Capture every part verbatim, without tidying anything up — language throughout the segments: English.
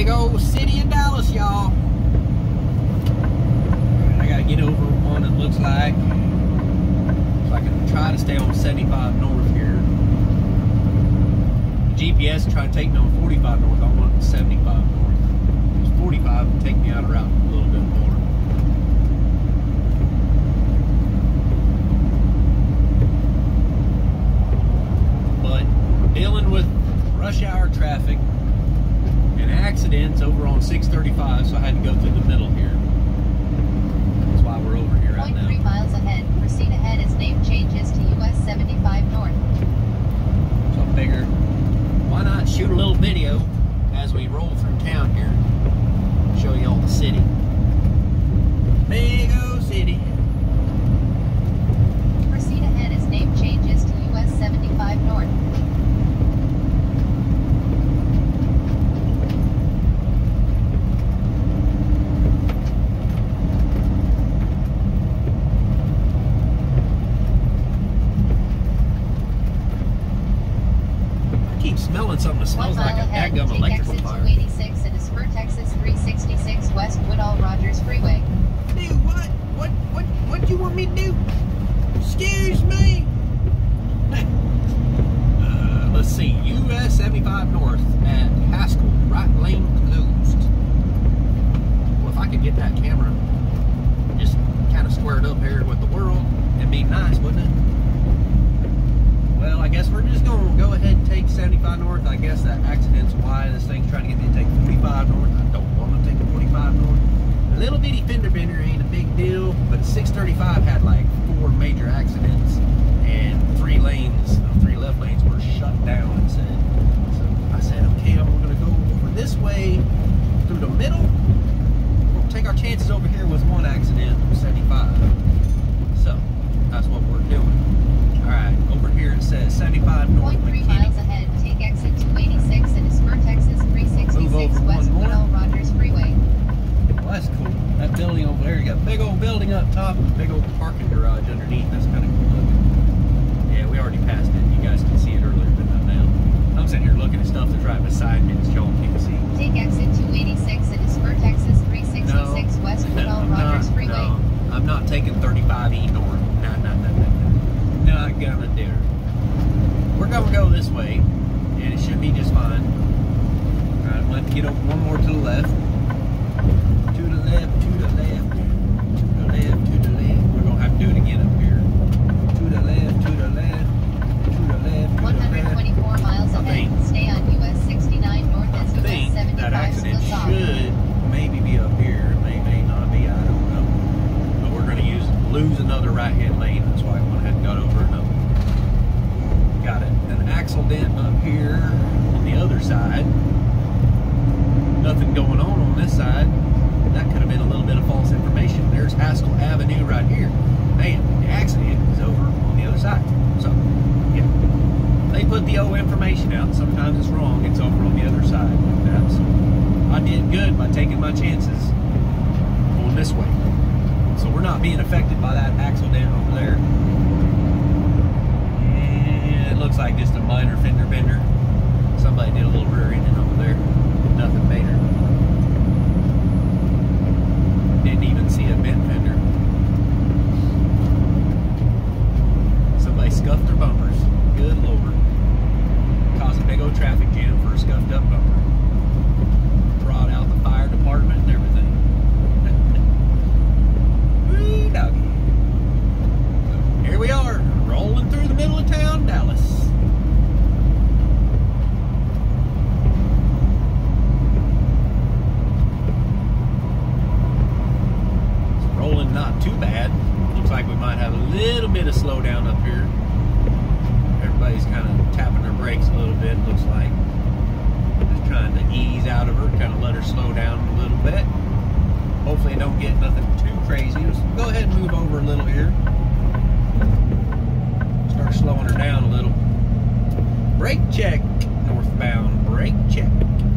Big old city of Dallas, y'all. I gotta get over one that looks like, so I can try to stay on seventy-five north here. The G P S is trying to take me on forty-five north. I want seventy-five north. Because forty-five would take me out of route a little bit more. But dealing with rush hour traffic and accidents over on six thirty-five, so I had to go through the middle here. That's why we're over here right now. Three miles ahead. Proceed ahead as name changes to U S seventy-five north. So I figured, why not shoot a little video as we roll through town here, show you all the city. Big old city. Proceed ahead as name changes to U S seventy-five north. Smelling something that smells like a dadgum electrical fire. two eighty-six and Spur, Texas three sixty-six West Woodall Rogers Freeway. Dude, what? What? What? What do you want me to do? Excuse me. Uh, let's see. U S seventy-five north at Haskell. Right lane closed. Well, if I could get that camera just kind of squared up here with the world, it'd be nice, wouldn't it? Well, I guess we're just going to go ahead and take seventy-five north. I guess that accident's why this thing's trying to get me to take forty-five north. I don't want to take forty-five north. A little bitty fender bender ain't a big deal, but six thirty-five had like four major accidents and three lanes, three left lanes were shut down, it said. So I said, okay, I'm going to go over this way through the middle. We'll take our chances over here with one accident on seventy-five. So that's what we're doing. Alright, over here it says seventy-five north. Point three miles ahead, take exit two eighty-six and Spur, Texas three sixty-six West Woodall Rogers Freeway. Well, that's cool. That building over there, you got a big old building up top and a big old parking garage underneath. That's kind of cool looking. Yeah, we already passed it. You guys can see it earlier, but not now. I'm sitting here looking at stuff that's right beside me that y'all can't see. Take exit two eighty-six and Spur, Texas three sixty-six no, West Woodall no, Rogers not, Freeway. No, I'm not taking thirty-five E north. No, no, no, no, no. Not gonna do it. We're gonna go this way, and it should be just fine. Alright, I'm gonna get over one more to the left. To the left, to the left, to the left, to the left. We're gonna have to do it again up here. To the left, to the left, to the left, to one hundred twenty-four the left. miles I ahead. think, Stay on U S sixty-nine north as U S seventy-five that accident splits off. should maybe be up here. It may, may not be. I don't know. But we're gonna use lose another right-hand lane. That's why I went ahead and got over another. Got it. An axle dent up here on the other side. Nothing going on on this side. That could have been a little bit of false information. There's Haskell Avenue right here. Man, the accident is over on the other side. So, yeah. They put the old information out. Sometimes it's wrong. It's over on the other side like that. So, I did good by taking my chances going this way. So we're not being affected by that axle dent over there. And it looks like just a minor fender bender. Somebody did a little rear ending over there. Nothing major. Didn't even see a bent fender. Somebody scuffed their bumpers. Good Lord. Caused a big old traffic jam for a scuffed up bumper. Brought out the fire department and everything. Woo, doggy. Here we are, rolling through the middle of town, Dallas. It's rolling not too bad. Looks like we might have a little bit of slowdown up here. Everybody's kind of tapping their brakes a little bit, looks like. Just trying to ease out of her, kind of let her slow down a little bit. Hopefully don't get nothing too crazy. Just go ahead and move over a little here. Start slowing her down a little. Brake check, northbound, brake check.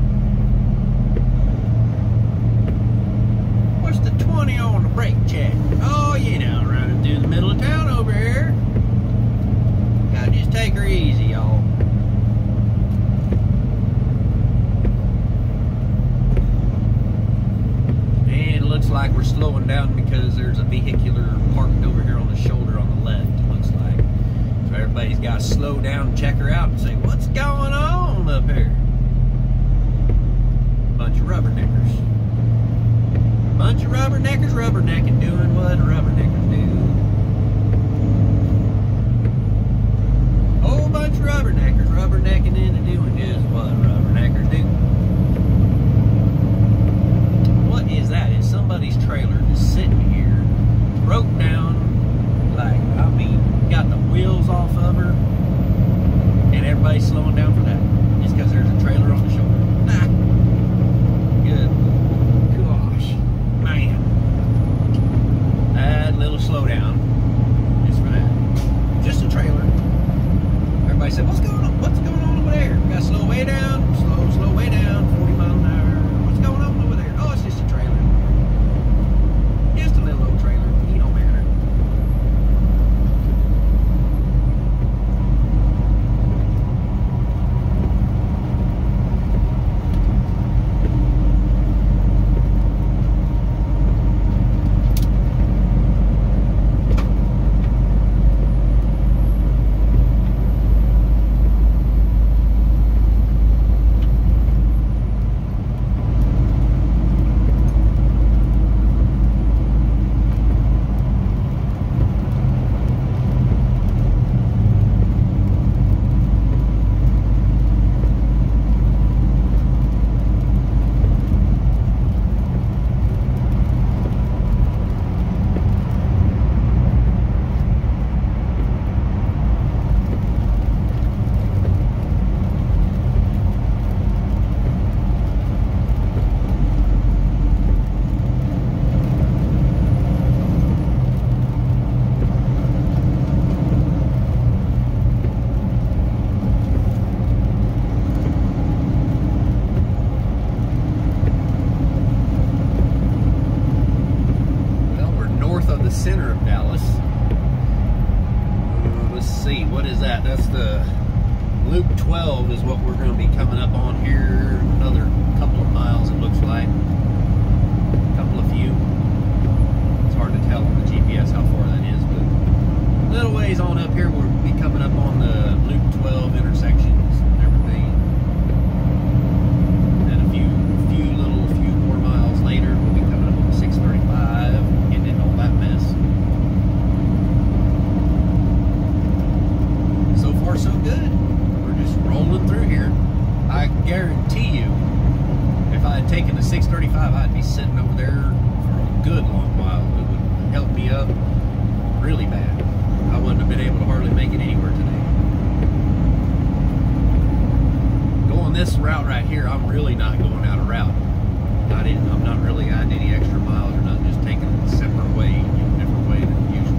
What's the twenty on the brake check? Oh, you know, running through the middle of town over here. Gotta just take her easy, y'all. slow down and check her out and say, what's going on up here? Bunch of rubberneckers. Bunch of rubberneckers rubbernecking, doing what rubberneckers do. Whole bunch of rubberneckers rubbernecking into doing just what rubberneckers do. What is that? Is somebody's trailer just sitting here, broke down, like, I mean, got the wheels off of her, and everybody's slowing down for that, just because there's a trailer on the shoulder. Nah. Good. Gosh. Man. That little slowdown, just for that. Just a trailer. Everybody said, what's going on? What's going on over there? We got to slow way down, slow, slow way down, forty miles an hour. What's going on over there? Oh, it's just a trailer. Just a little old trailer. It don't matter. Center of Dallas. Uh, let's see, what is that? That's the Loop twelve is what we're going to be coming up on here. Another couple of miles, it looks like. A couple of few. It's hard to tell on the G P S how far that is, but a little ways on up here, we'll be coming up on the Loop twelve intersections and everything. And a few, few little, few more miles later, we'll be coming up on the six thirty-five. All that mess. So far, so good. We're just rolling through here. I guarantee you, if I had taken the six thirty-five, I'd be sitting over there for a good long while. It would help me up really bad. I wouldn't have been able to hardly make it anywhere today. Going this route right here, I'm really not going out of route. Not in, I'm not really adding any extra miles or nothing, just taking a separate way, you know, different way than usual.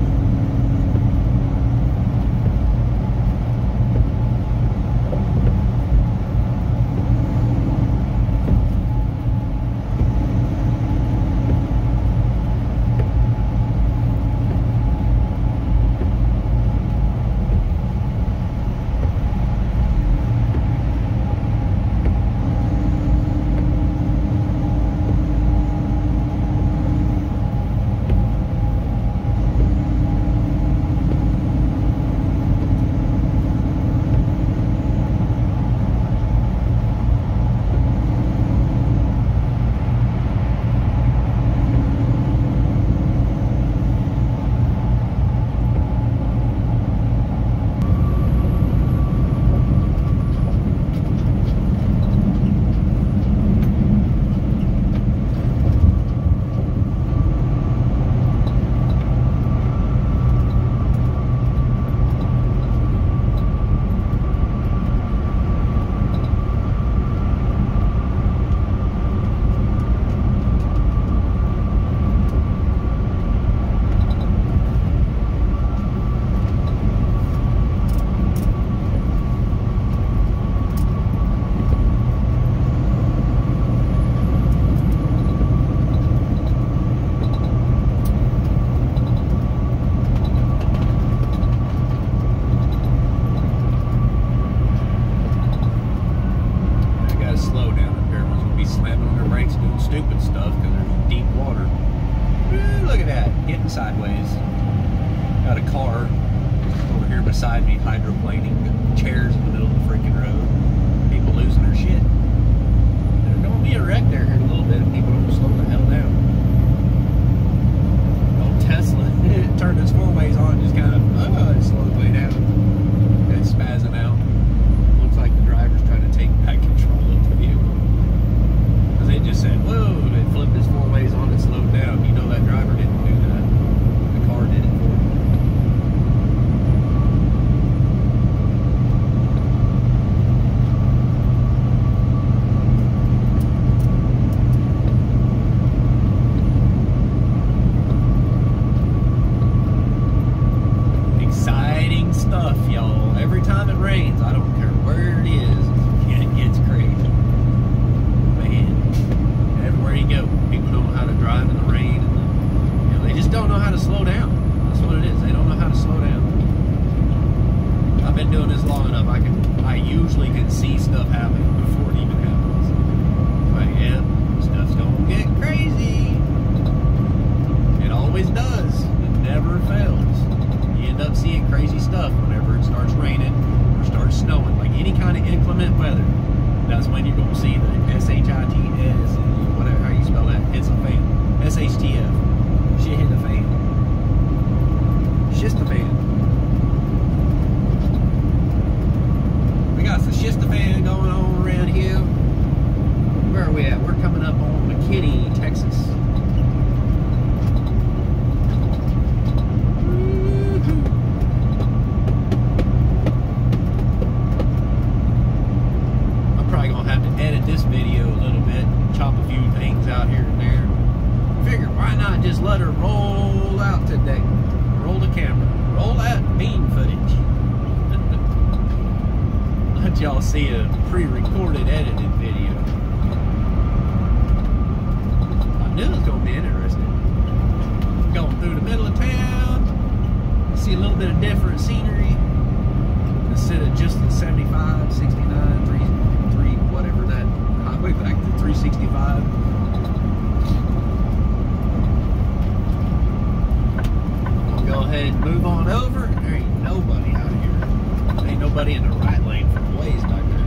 sideways. Got a car over here here beside me hydroplaning, chairs in the middle of the freaking road. People losing their shit. There's going to be a wreck there here in a little bit if people don't slow the hell down. Old Tesla it turned its four ways on, just kind of, oh, it slowed way down. It's spazzing out. Looks like the driver's trying to take back control of the vehicle. Because they just said, whoa, it flipped its four ways on and slowed down. You know that driver didn't do that. The car did it for him. Stuff, y'all. Every time it rains, I don't care where it is, it gets crazy. Man, everywhere you go, people don't know how to drive in the rain. And the, you know, they just don't know how to slow down. That's what it is. They don't know how to slow down. I've been doing this long enough. I can, I usually can see stuff happening before it even happens. But yeah, stuff's gonna get crazy. It always does. It never fails. You end up seeing crazy stuff whenever it starts raining or starts snowing, like any kind of inclement weather. That's when you're going to see the S H I T S, whatever, how you spell that, hits a fan. S H T F. Shit hit the fan. Shist the fan. We got some shist the fan going on around here. Where are we at? We're coming up on McKinney, Texas. This video a little bit, chop a few things out here and there. Figure, why not just let her roll out today? Roll the camera, roll that bean footage. Let y'all see a pre-recorded, edited video. I knew it was going to be interesting. Going through the middle of town, see a little bit of different scenery instead of just the seventy-five, sixty-nine, three, three, whatever that. Highway back to three sixty-five. We'll go ahead and move on over. There ain't nobody out here. There ain't nobody in the right lane for the ways back there.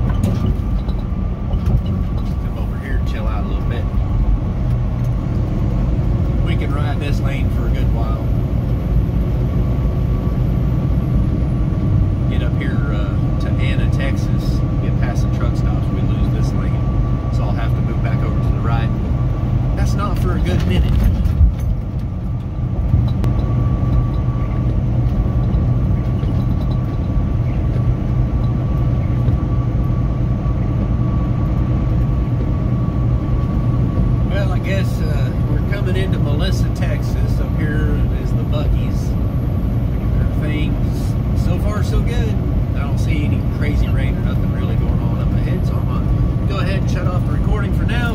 Come over here and chill out a little bit. We can ride this lane for a good while. Get up here uh, to Anna, Texas. Get past the truck stops. We lose this lane. So I'll have to move back over to the right. That's not for a good minute. Well, I guess uh, we're coming into Melissa, Texas. Up here is the Buc-ee's. Everything's so far so good. I don't see any crazy rain or nothing really going on up ahead, so I'm going to go ahead and shut off the recording for now.